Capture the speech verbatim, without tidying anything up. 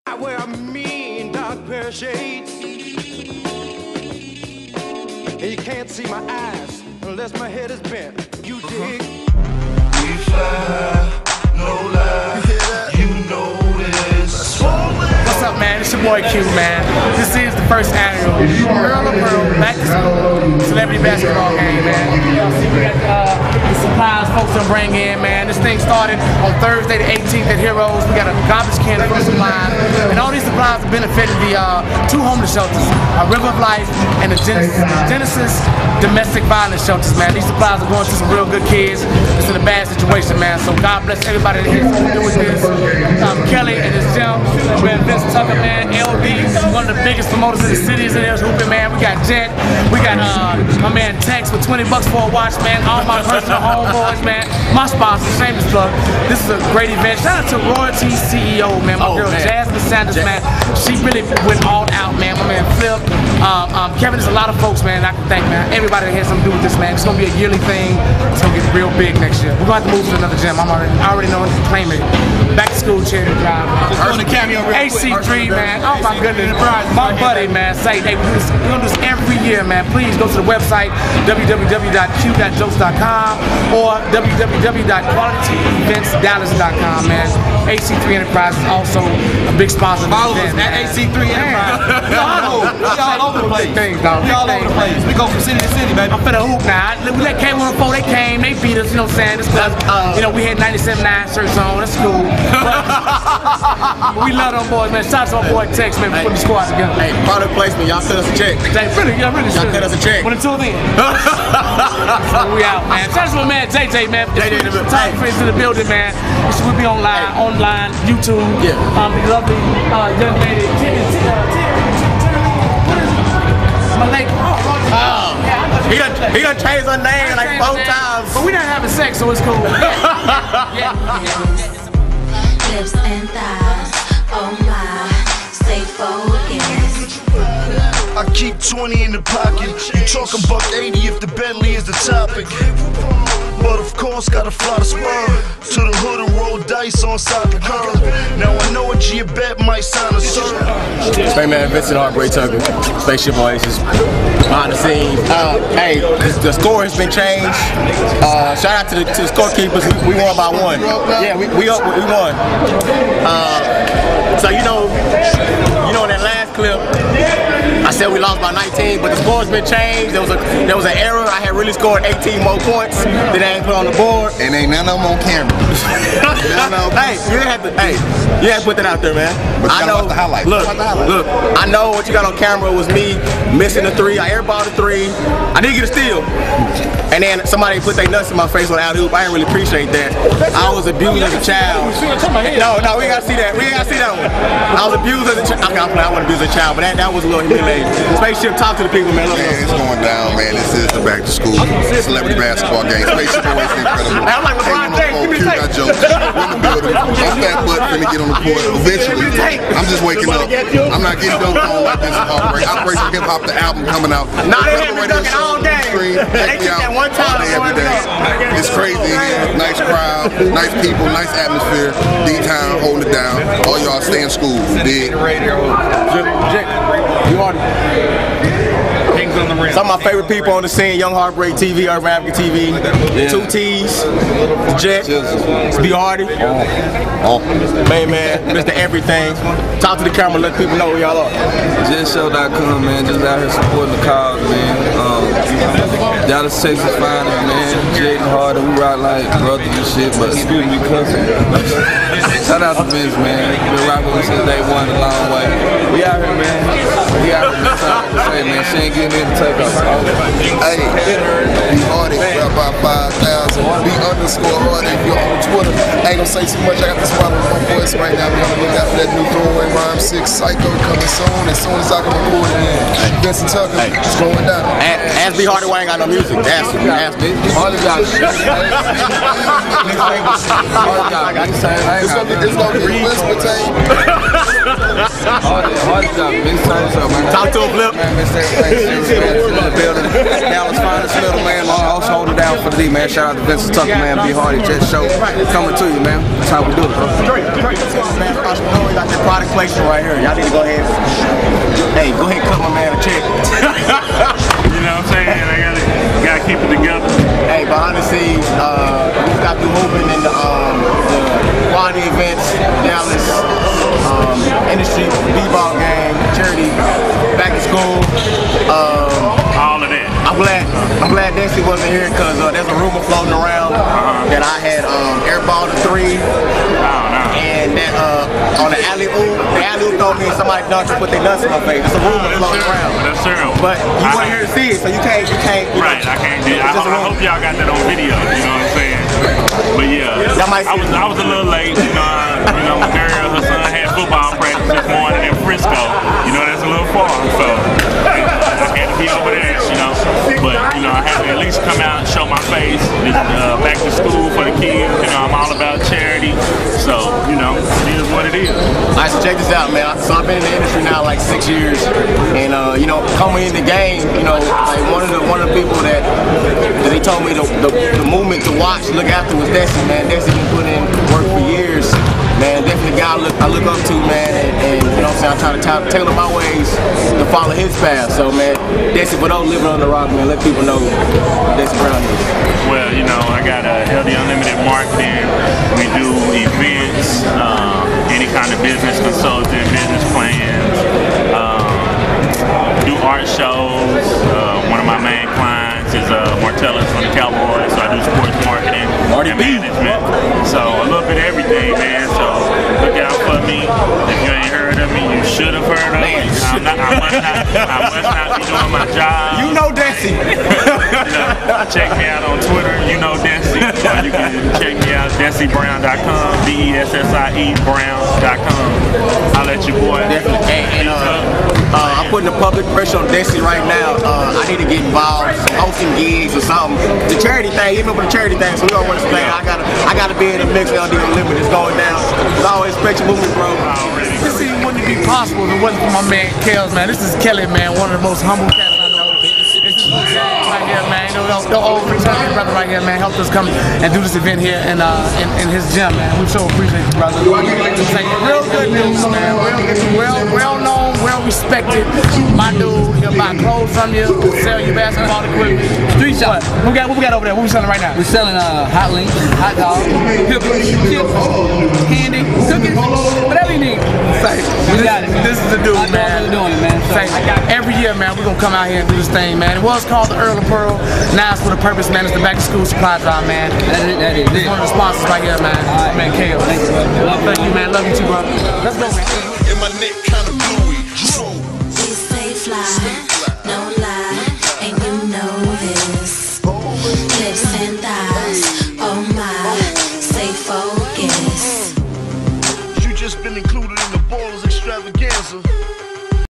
I wear a mean dark pair of shades, and you can't see my eyes unless my head is bent. You dig? We fly, no lie. You know this. What's up, man? It's your boy Q, man. This is the first annual Earl of Pearl Back to School Celebrity Basketball Game, man. See, we got uh, the supplies folks to bring in, man. This thing started on Thursday the eighteenth at Heroes. We got a garbage can full of supplies, and all these supplies have benefited the uh, two homeless shelters, a River of Life and the Genesis, Genesis Domestic Violence Shelters, man. These supplies are going to some real good kids. It's in a bad situation, man. So God bless everybody that has something to do with this. Um, Kelly and his gym, man, Vince Tucker, man, L D, one of the biggest promoters in the city is in there hooping, man. We got Jet, we got uh, my man Tex with twenty bucks for a watch, man. All my personal homeboys, man. My sponsor, shameless plug. This is a great event. Shout out to Royalty C E O, man. My oh, girl man. Jasmine Sanders, J man. She really went all out, man. My man Flip, um, um, Kevin. There's a lot of folks, man. I can thank, man. Everybody that has something to do with this, man. It's gonna be a yearly thing. It's gonna get real big next year. We're gonna have to move to another gym. I'm already, I already know it. Claim it. Back to school charity drive. Just doing the cameo real A C three, man. Oh my goodness. My buddy, man. Say, hey, we're gonna do this every year, man. Please go to the website w w w dot q dot jokes dot com or w w w dot quality events dallas dot com, man. A C three Enterprises is also a big sponsor of this Follow us event, at A C three Enterprises. We all over. We all over the place. Things, dog. We all over the place. We go from city to city, baby. I'm finna hoop now. We let K one oh four, they came, they beat us, you know what I'm saying? This cause, uh, you know, we had ninety-seven nine shirts on, that's cool. But we love them boys, man. Shout out to my boy Tex, man, for putting the squad together. Hey, product placement, y'all cut us a check. Hey, really, y'all really Y'all should. cut us a check. But until then. So we out, man. Shout out to my man J J, man. J J in the building. Top friends in the building, man. We'll be online, hey. online, YouTube. Yeah. Um, the lovely uh, young lady, Tiffany, my lady. Oh, oh. He done, he done changed her name like four times. But we not having sex, so it's cool. Yeah. Lips and thighs, oh my, stay focused. I keep twenty in the pocket. You talking buck eighty if the Bentley is the topic. But of course, gotta fly the spur to the hood and roll dice on side the curb. Now I know a G bet might sign a serve. Hey man, Vincent Heartbreak Tucker, Spaceship Oasis, behind the scenes. Uh, hey, the score has been changed. Uh, shout out to the, to the scorekeepers. We, we won by one. Yeah, we we up. We won. Uh, so you know, you know in that last clip, I said we lost by nineteen, but the score's been changed. There was a there was an error. I had really scored eighteen more points that I ain't put on the board. And ain't none of them on camera. none of them. Hey, you have to. Hey, you have to put that out there, man. But I know. The highlight. Look, the highlight. look. I know what you got on camera was me missing the three. I airballed the three. I did get a steal. And then somebody put their nuts in my face on the alley-oop. I didn't really appreciate that. I was abused as a child. No, no, we ain't gotta see that. We ain't gotta see that one. I was abused as a child. Okay, I wasn't abused as a child, but that, that was a little humiliating. Spaceship, talk to the people, man. Man, it's going down, man. This is the back to school celebrity basketball game. Spaceship always incredible. I'm like, LeBron James, give me the tape. Joke. We're in the building. I'm fat butt finna get on the court eventually. I'm just waking up. I'm not getting dunked on like this. Operation, Operation Hip Hop, the album coming out. Nah, they had me dunking all game. They took that one time. Every day. It's crazy here. Nice crowd, nice people, nice atmosphere. D-Town holding it down. All y'all stay in school. Big. You are some of my favorite people on the scene: Young Heartbreak T V, Urban Africa T V, yeah. Two T's, Jet, B Hardy, oh. Man, man, Mister Everything. Talk to the camera, let people know who y'all are. Jet Show dot com, man. Just out here supporting the cause, man. Um, Dallas, Texas finest, man. Jade and Hardy, we rock like brothers and shit, but excuse me, cousin. Shout out to Vince, man. Been rocking with since day one, a long way. We out here, man. We out here, man. Hey, man, she ain't getting in to take us. Hey, be Hardy, we're about five thousand. Be underscore Hardy if you're on Twitter. I ain't gonna say too much. I got this spot on my voice right now. We're gonna look out for that new throwaway rhyme six Psycho coming soon. As soon as I can record it in. Vincent Tucker, hey. It's going down. Ask B Hardy why I ain't got no music. Ask him. Ask me. Hardy got it. Hardy got it. It's gonna be, it's gonna be whisper tape. Hardy, Hardy got it. Big times up, man. Talk to him, Flip. Dallas finest little man, also hold it down for the D, man. Shout out to Vincent Tucker, man. B Hardy, Jet Show coming to you, man. That's how we do it, bro. product placement right here. Y'all need to go ahead. Hey, go ahead and cut my man a check. You know what I'm saying? I gotta, gotta keep it together. Hey, behind the scenes, uh, we got through moving in the, um, the quality events, Dallas, um, industry, b-ball game, charity, back to school. Um, All of that. I'm glad, I'm glad Desi wasn't here because uh, there's a rumor floating around uh-huh. that I had um, airballed a three. Oh, no. And that uh, on the alley oop, the alley oop told me somebody dunked and put their nuts in my face. It's a rumor Oh, floating around. That's terrible. But you weren't here to see it, so you can't, you can't. You right, know, I can't do it. I, ho I hope y'all got that on video, you know what I'm saying? But yeah, I was, I was a little late, you know, I, you know, my girl, her son had football practice this morning in Frisco. You know, that's a little far, so I, I had to be over there, you know. But, you know, I had to at least come out and show my face, uh, back to school for the kids, you know, I'm all about charity, so, you know, it is what it is. Alright, so check this out, man. So I've been in the industry now like six years, and uh, you know, coming in the game, you know, like one of the one of the people that, that they told me the, the, the movement to watch, look after was Desi, man. Desi been putting in work for years, man. Definitely the guy I look, I look up to, man, and, and you know what I'm saying, I try to tailor my ways to follow his path. So, man, Desi, for those living on the rock, man, let people know who Desi Brown is. Well, you know, I got a Healthy Unlimited marketing. We do events, um, any kind of business consulting, business plans, um, do art shows. Uh, one of my main clients is uh, Martellus from the Cowboys, so I do sports marketing Marty and B. management. So a little bit of everything, man. So look out for me. If you ain't heard of me, you should have heard of me. I'm not, I, must not, I must not be doing my job. You know Desi. You know, check me out on Twitter, you know Desi. Or you can check me out, Desi Brown dot com, D E S S I E Brown dot com. I'll let you boy. Definitely. And, and uh, uh, I'm putting the public pressure on Desi right now. Uh, I need to get involved, hosting gigs or something. The charity thing, even for the charity thing, so we don't want to explain. I gotta, I gotta be in the mix. L D Unlimited is going down. Cause I always expect your movement, bro. This even wouldn't be possible if it wasn't for my man Kels, man. This is Kelly, man, one of the most humble cats I know. This is right here, man. The, the, the old fraternity brother right here, man, helped us come and do this event here in uh in, in his gym, man. We so appreciate you, brother. Real good news, man. Well, well known, well respected. My dude, he'll buy clothes from you, sell you basketball equipment. Street shop. What we got? What we got over there? What we selling right now? We're selling uh, hot links, hot dogs, chips, candy, cookies, whatever you need. Say, we got it. This is the dude, hot man. We're doing it, man. So, Say, every year, man, we're gonna come out here and do this thing, man. It was called the Earl of Pearl. Now it's with a purpose, man. It's the back to school supply drive, man. That is, that is. This is one of the sponsors right here, man. All right. Man, Kale. Thank you, brother. Love Thank you, man. Love you too, bro. Let's go, man. And my neck kinda bluey. We stay fly, no lie, and you know this. Lips and thighs, oh my, stay focused. You just been included in the ballers